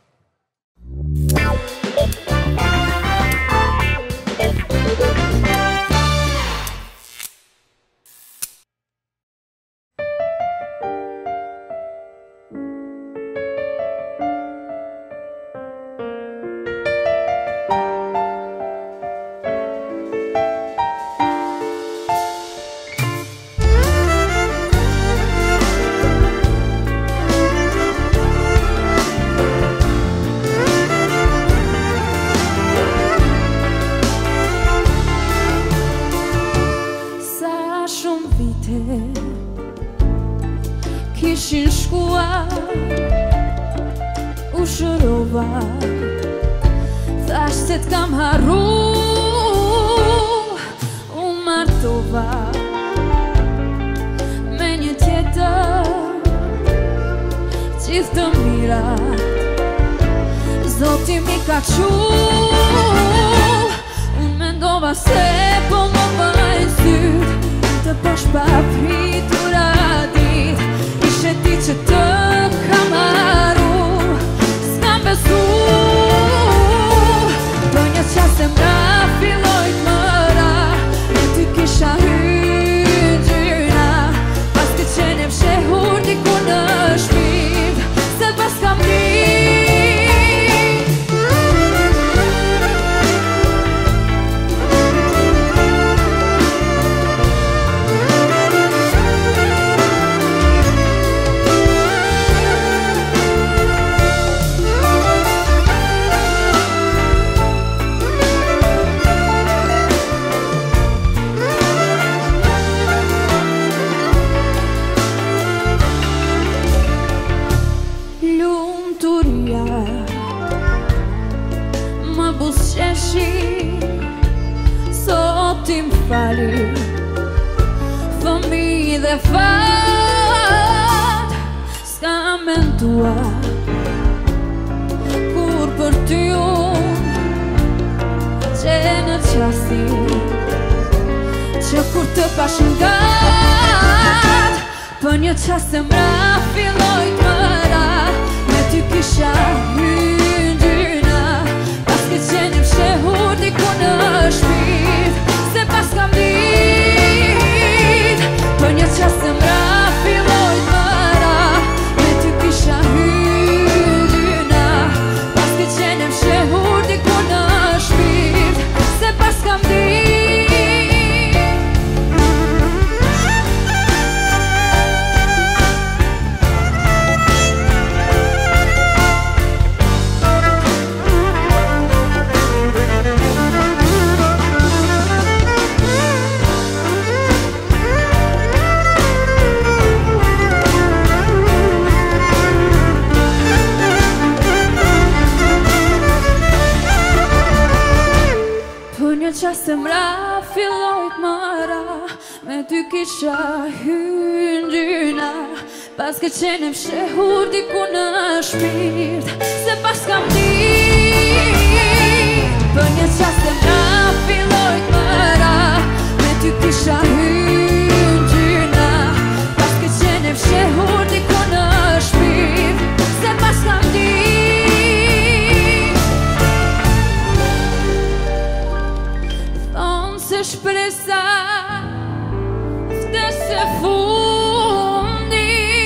Kishin shkua, u shërova, thash se t'kam harru, u martova, me një tjetër, gjithë të mira, Zoti mi ka qu, unë mendova se po më bëjnë syt, të pash pa pritur adit, ishe ti që të kam haru, s'kam besu, do një qasë e mra filloj t'mëra, e ty kisha hyrë gjyna, pas të qenë e fshehur diku në shpiv, se pas kam ri. Fali, fëmi dhe fat, s'ka mentua, kur për ty unë, që në qasti, që kur të pash ngat, për një qast e mra filloj t'mëra, me ty kisha hyrë gjyna, pas ke qenë fshehur diku në shpiv, se pas kam dit, për një qast e mra filloj t'mëra, me ty kisha hyrë gjyna, pas ke qenë fshehur diku në shpiv, se pas kam dit. Qasë mra filloj t'mëra, me ty kisha hyrë gjyna, pas ke qenë fshehur diku në shpirt, se pas kam dit, për një qasë mra filloj t'mëra, me ty kisha hyrë gjyna, pas ke qenë fshehur diku në shpirt, se pas kam dit. shpresa vdese fundi.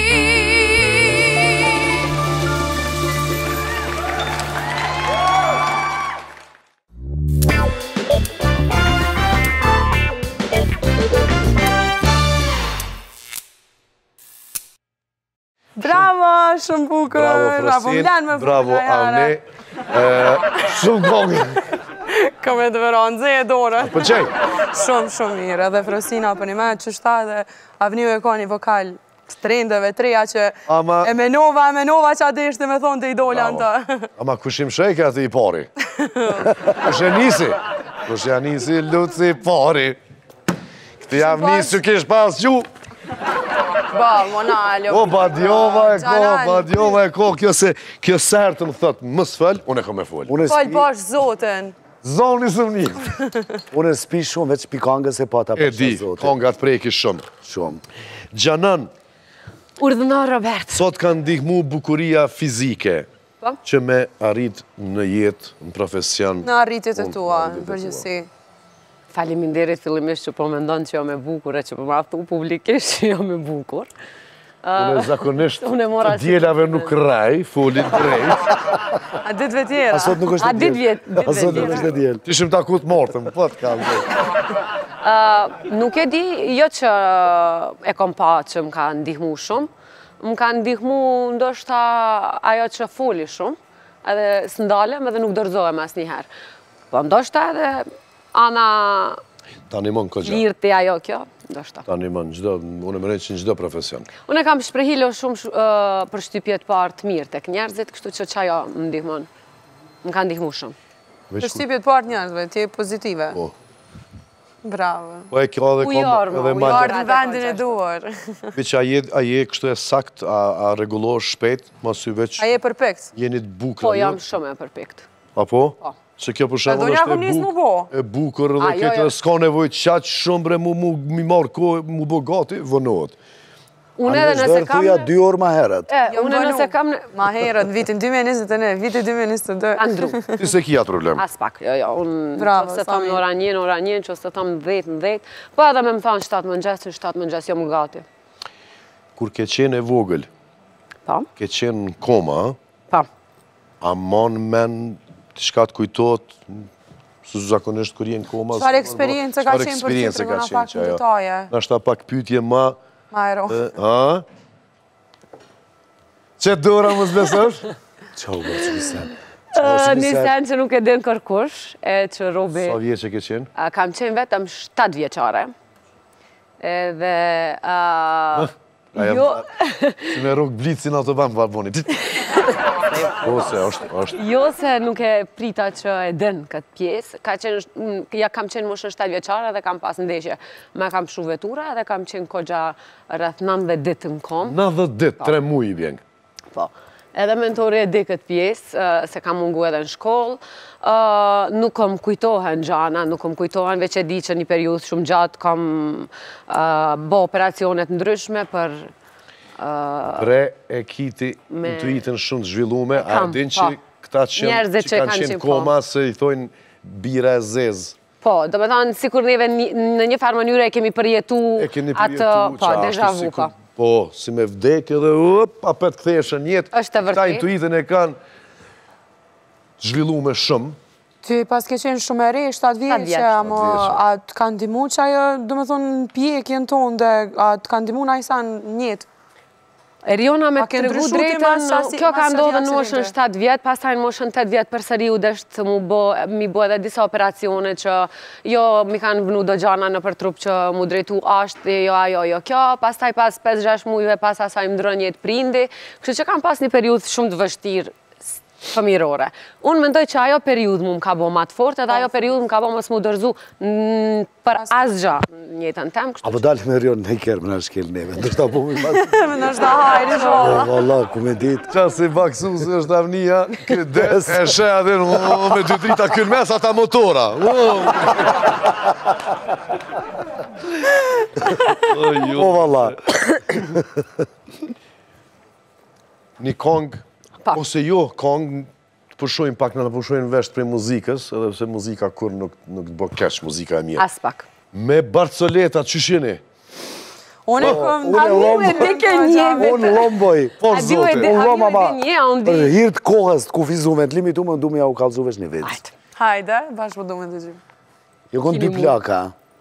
Bravo, shumë bukur. Bravo, Bravo, Frosin. Mlan me Bravo, Avni. Shumë kongë. Kam e të veron, zë e dore. Për qej? Shumë, shumë mirë. Edhe Frosina për një me që shta dhe Avniu e ka një vokal trendeve, treja që Ama- e menova, e menova që atë ishte me thonë të idola në ta. Ama kushim shejke ati i pari? Kush e nisi? Kush ja nisi Luci i pari? Këti jam pas- nisi që kish pas gju. Ba, Monalo. O, Badjova e ko, Badjova e ko. Kjo se, kjo sërë të më thëtë, më s'fëll, unë e kom e full. Unë Fal spi, bash zoten. Zoni së më një. unë spi shumë, veç pikangës e pata E për di, zote. kongat preki shumë. Shumë. Gjanën, Urdhënar Robert. sot kanë ndihmu bukuria fizike Po? që me arrit në jetë, në profesion. Në arritjet e Unë, tua, arritjet e në përgjithësi. Faleminderit fillimisht që po mendon që jam e bukur e që po më aftu publikisht që jam e bukur. Unë e zakonisht Unë e mora si djelave nuk rej, folin drejt. A ditëve tjera. A sot nuk është A e dit djelë. vjet, ditëve A sot nuk tjera. është e djelë. Ti shim ta ku të mortëm, po të kam. Nuk e di, jo që e kom pa që më ka ndihmu shumë, më ka ndihmu ndoshta ajo që foli shumë, edhe s'ndalem edhe nuk dorëzohem as njëherë. Po ndoshta edhe ana Ta animon ko gjatë. lirë të ajo kjo, ndoshta. Ta animon, gjdo, unë e mërën që në gjdo profesion. Unë e kam shprehilo shumë sh- ë, për shtypjet parë të mirë tek njerëzit, kështu që qajo më ndihmon. Më ka ndihmu shumë. Për shtypjet partë njerëzve, tje pozitive. Po. Bravo. Po e kjo edhe kom, Ujarë, edhe mo, ma ujarë. Ardë në vendin e duar. veç a je, a je kështu e sakt, a, a regulosh shpejt, mos y veç A je perfekt. jeni të bukur. Po jam shumë e përpikt. Apo? Po. Se kjo për shembull donja është kom e nis mu bukur, bo. e bukur A, dhe jo, këtë jo. s'ka nevojë qaq shumë bre mu mu mi marr kohë mu bë gati, vënohet. Unë edhe nëse kam... thuja dy orë ma herët. E, Jo, unë më nëse vënu. kam... në- Ma herët, në vitin dy mijë e njëzet e një, viti dy mijë e njëzet e dy. Ka ndru. Ti se ki atë problem. As pak, jo, jo, unë Bravo, që se thamë Sami. në ora një, në ora një, që se thamë dhjetë, në dhjetë, po edhe me më thanë shtatë më ngjesë, shtatë më ngjesë, jo më gati. Kur ke qenë e vogël, Po, ke qenë në koma, po. a mon men të shka të kujtot, së zakonisht kur jenë koma... Çfarë eksperiencë ka qenë për që të rëgona pak në detaje? Në është ta pak pytje ma... Ma ero. e, Ha? Që dora më zbesosh? Qau, bërë që nisen. Ë, Një sen që nuk e din kërkush, e që Robi... Sa vje që ke qenë? a, Kam qenë vetëm shtatë vjeqare. Edhe... a, A jam- Jo, Si me rogë blicin ato banë barboni. Po se, është, është. jo se nuk e prita që e din këtë pjesë, ka qenë, mm, ja kam qenë moshën shtatë vjeqare dhe kam pas ndeshje. Me kam shu vetura dhe kam qenë kogja rreth nëntëdhjetë ditë në kom. Në dhe ditë, tre muj i vjen. Po. Edhe mentori e di këtë pjesë, ë, se kam mungu edhe në shkollë, ë, nuk kom kujtohen gjana, nuk kom kujtohen, veç e di që një periudhë shumë gjatë kam ë, bo operacionet ndryshme për Pre e kiti Me- intuitën shumë të zhvillume, a kam, din që po. këta që, Njerëzit që që kanë kanë qenë qenë, koma, se i thojnë bira e zezë. Po, do me thonë, si kur neve një- në një farë mënyre e kemi përjetu E keni atë, përjetu, po, qa deja ashtu si vu, ku- po. Po, si me vdekje dhe up, apet ktheshën jetë. Është e Këta vërtet. intuitën e kanë zhvillume shumë. Ty pas ke qenë shumë e re, shtatë Shtatë vjeqe, vjeç. ama a të kanë dimu që ajo, do me thonë, në pjekjen tonë dhe a të kanë dimu në ajsa në njetë? Eriona me A ke të tregu ndryshu ti drejtën, mas qasi- kjo ka mas ndodhur qasi në moshën aksidente? shtatë vjet, pastaj në moshën tetë vjet përsëri u desht të mu bë, mi bë edhe disa operacione që jo mi kanë vënu do gjana në për trup që mu drejtu ashtë, jo ajo, jo kjo, pastaj pas pesë gjashtë mujve pas asaj më ndrën jetë prindi, kështu që kam pas një periudhë shumë të vështirë s- fëmirore. Unë mendoj që ajo periudhë mu më ka bo ma të fort, edhe ajo periudhë më ka bo mos mu dërzu n- për asgja në jetën tem, kështu Apo dalë me rjonë në kërë më në shkel neve. Ndështë ta po mi mas... Me në shda hajri O, shola. valla, ku me ditë. Qa si baksu se është avnia, këtë des, e shë adhe në me dy drita kënë mes ata motora. O, valla. Një kong, Pa. ose jo kong, të përshojnë pak në të përshojnë vesh prej muzikës, edhe pse muzika kur nuk, nuk të bë keq, muzika e mirë. as pak. Me Barcoleta, që shini? Unë e këm... A mu e di ke njeve. Unë lomboj. Po, A di u e zote. di Unë lom, a ama, di një, a unë di. për hirt kohës të kufizume të limitu, më ndu me ja u kalzuvesh një vit. Hajde, bashkë po du me të gjithë. Jo kon dy plaka.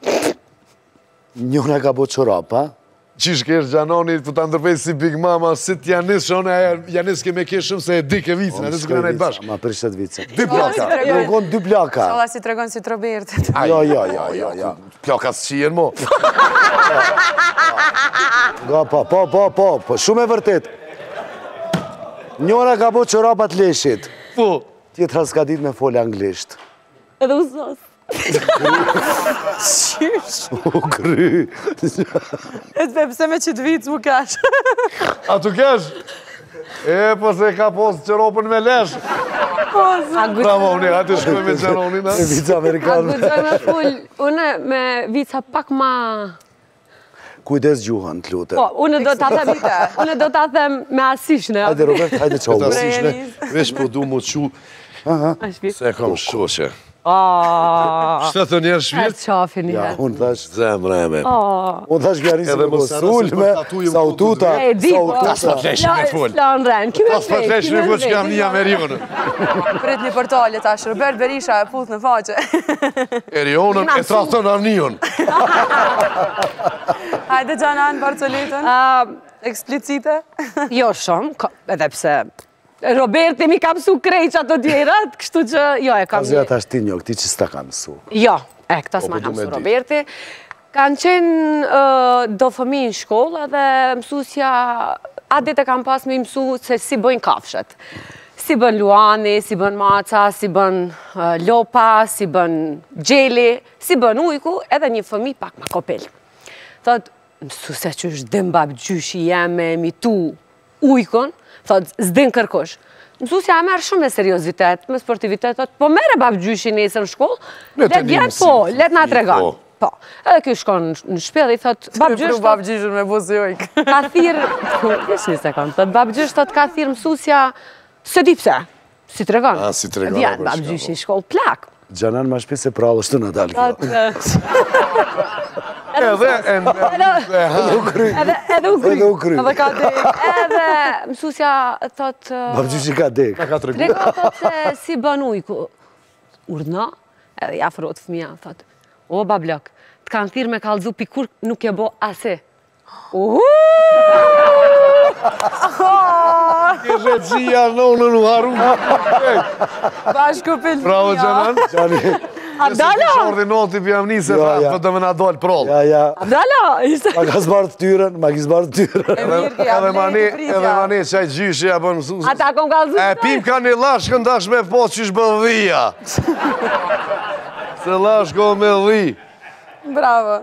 Njona ka bo qorapa. Qish kesh Gjanoni, për të ndërpej si Big Mama, si t'Janis, shone, Janis keme kesh shumë se e di ke vicën, atë s'këna najtë bashkë. Ma për shtet vice. Dy plaka. Jo kon dy plaka. Shola si të regon si të Robertit. Jo, jo, jo, jo, jo. Plaka s'qien mo. Ga, po, po, po, po, po, shumë e vërtet. Njona ka bo qorapat leshit. Po. Tjetra s'ka dit me folë anglisht. Edhe u sos. U kry. E të pse me qitë vicë mu kash. A tu kesh? E, po se ka posë qëropën me lesh. A Bravo, unë, atë shkoj me Gjanonin, E vica A amerikanë. gudzoj me full, unë me vica pak ma... Kujdes gjuhën, të lutem. Po, unë do t'a them, unë do t'a them me asishne. Hajde, Robert, hajde qau. Ta sishne, veç po du mu qu, A shpirë? se kam shoqe. Aaaa, Shtë të njerë e shvirt? qafi një Ja, herë. unë thash, Zemre me. unë thash gjarin si Edhe me mos po harro se sulme, për tatuju më saututa, E di, po. Tas pa flesh me fol. Plan ren, kime Pas për flesh me fol që kam një Amerionë. Prit një portale tash, Robert Berisha e puth në faqe. Erionën e trahton Arnion. Hajde Gjanan, Barcoletën, eksplicite. Jo shumë, ka- edhe pse... Roberti mi ka mësu krejq ato djerat, kështu që, jo, e kam Azi një... ata shti një, këti që s'ta kam mësu. Jo, e, këta Po, s'ma po, ka du me mësu di. Roberti. Kanë qenë ë, do fëmi në shkollë edhe mësusja, adit e kam pas me i mësu se si bëjnë kafshet. Si bën luani, si bën maca, si bën ë, lopa, si bën gjeli, si bën ujku, edhe një fëmi pak ma kopel. Thot, mësuse që është dëmbab gjyshi jeme, mi tu ujkun, thot, s'din kërkush. Mësusja e merë shumë me seriozitet, me sportivitet, thot, po mere bab gjyshi nesër në shkollë, Le të let dim vjen si- po, let na si- tregon. po. Po, edhe kjo shkon në shpjell, i thot, bab Pru gjysh, bab thot, gjishën me buzi ojk. ka thirë, ish një sekund, thot, bab gjysh, thot, ka thirë mësusja, se di pse, si tregon. A, si tregon, Vjen, për bab shka, gjyshi po. në shkollë plak. Gjanan ma shpi se prallë është të në dalë kjo. Thot, ë, Edhe, e Edhe edhe u kry. Edhe u kry. Edhe ka dek. Edhe mësusja thot... Babgjyshi ka dek. ka të regu. Trega thot se si bën ujku. Urdhna, edhe ja frot fëmija, thot. O, bablok, të kanë thirë me kallëzu pikur nuk e bo ase. Uhu! Ke rëgjia në në në haru. Bashku pëllë. Bravo, Gjanan. Gjani, Abdala! Shordi noti për jam njëse, Ja, ja. për të me na dojnë proll. ja, ja. Abdala! Ishte... Ma ka zbarë të tyren, ma ki zbarë të tyren. Edhe edhe mani, edhe mani qaj gjyshi ja bën mësus. Ata kom kallëzu. E pim ka një lashkë ndash me po që ish bëdhia. Se lashko me dhi. Bravo.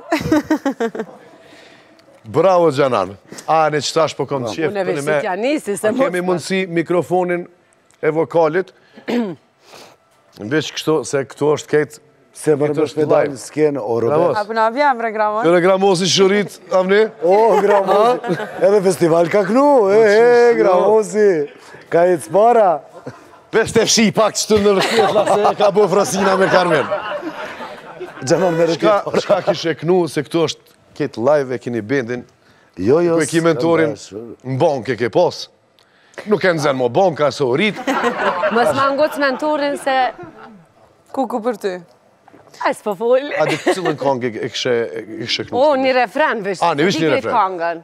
Bravo, Gjanan. A, në qëtash po kom qef. Unë e tani vesh me- si t'ja nisi, se A kemi mundësi mikrofonin e vokalit. Në veç kështu, se këtu është ketë Se mërë Këtë më është shpedal live. në skenë, o Bravo. Robert. Apo na vjem regramon. Kërë gramosi shërit, avni? O, Gramosi. Edhe festival ka knu, e, e, Gramosi. Ka e cpara. Vesh të fshi pak që të në rështetla se e ka bo frasina me Carmen. Gjanan me Shka, rëtit. shka kishe knu, se këtu është ketë live e kini bendin, Jo, jo. ku e ki mentorin në bank e ke pos. Nuk e nëzën mo banka, se o rrit. Mës ma ngoc mentorin se... Kuku për ty. A s'po full. A di cilën kong e e kishe e kishe knu? O, një refren, vesh. A, një vish një Di refren. kongën.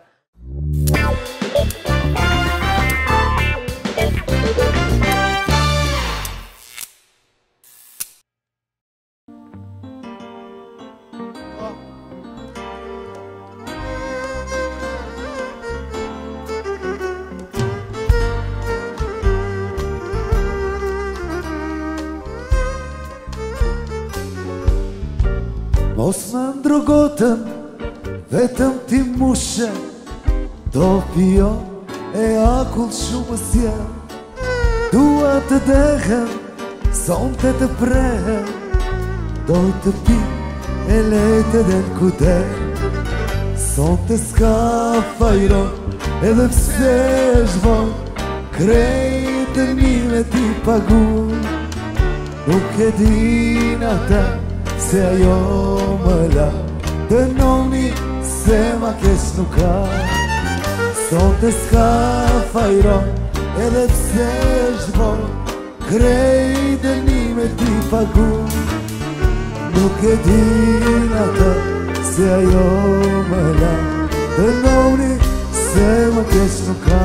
Mos më ndrogotëm, vetëm ti mushe, do pio e akull shumë s'jem. Dua të dehen, sonte të prehen, do të pi e lete dhe në kude. Sonte s'ka fajro, edhe pse zhvon, krejtë mi me ti pagun. Nuk e din ata, se ajo më la Dënoni se ma kesh nuk ka. Sot e s'ka fajron edhe pse është bon, krej dënime ti pagu. Nuk e din ata se ajo më la. Dënoni se ma kesh nuk ka.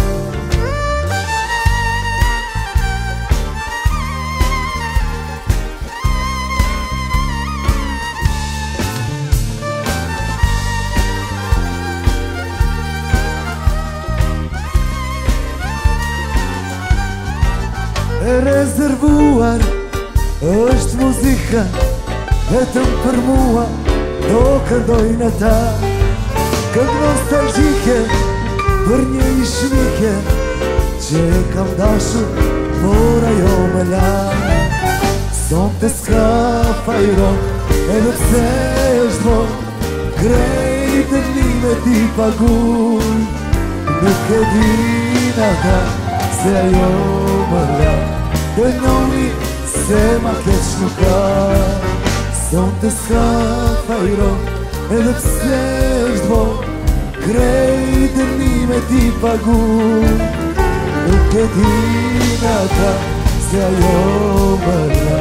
E rezervuar është muzika, vetëm për mua do këndojnë ata. Këngë nostalgjike për një ishmike që e kam dashur, por ajo me la. Sonte s'ka fajron edhe pse është bon, krejt e nime ti pagun. Nuk e din ata se ajo më la. Dënoni se ma keq nuk ka. Sonte s'ka fajron edhe pse është bon, krejt e nime ti pagun. Nuk e din ata se ajo më la.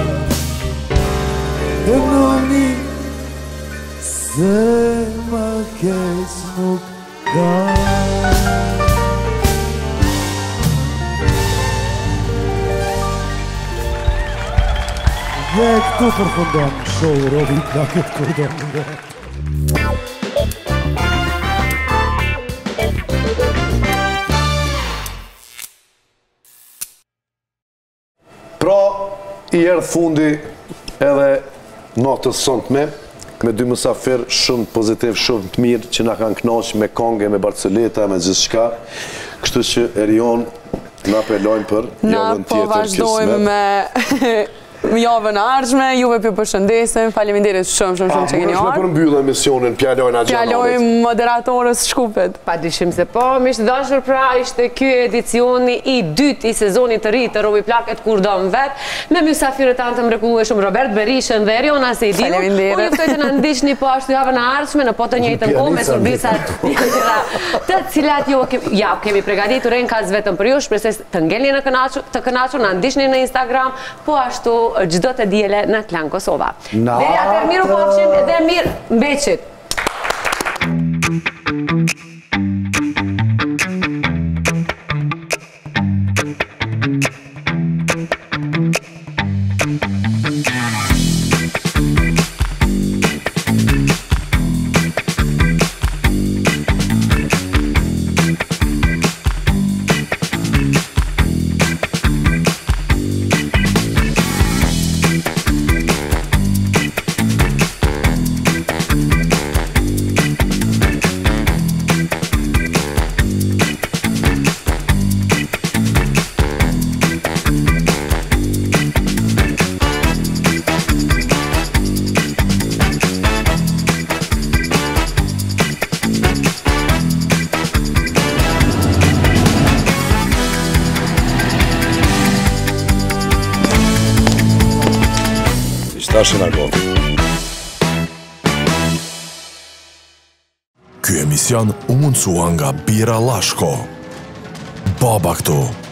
Dënoni se ma keq nuk ka. Dhe këtu përfundon show Robi Plakët Kordon. Pra, i erdhë fundi edhe natës sotme, me dy mysafir shumë pozitiv, shumë të mirë, që na kanë kënaqur me këngë, me Barceleta, me gjithçka. Kështu që Erion na apelojnë për javën tjetër. Na po vazhdojmë me javën e ardhshme, juve ju përshëndesim, faleminderit shumë shumë shumë që keni ardhur. A, për mbyllë emisionin, pjallojnë a gjanorit. Pjallojmë moderatorës Shkupit. Pa dyshim se po, mishtë dashur, pra ishte ky edicioni i dytë i sezonit të ri të Robi Plakët Kurdon vet, me mysafirët tanë të mrekullueshëm Robert Berishën dhe Eriona Sejdiu. Faleminderit. Unë juftoj të na ndiqni po ashtu javën e ardhshme në po të njëjtën kohë me surbisa tjera, të cilat ju ja kemi përgatitur enkas vetëm për ju, shpresoj të ngelni në kënaqur, të kënaqur, na ndiqni në Instagram, po ashtu çdo të diele në Klan Kosova. Deri atëherë miru pafshim dhe mirë mbeqit. Ky emision u mundsua nga Bira Lashko. Baba këtu.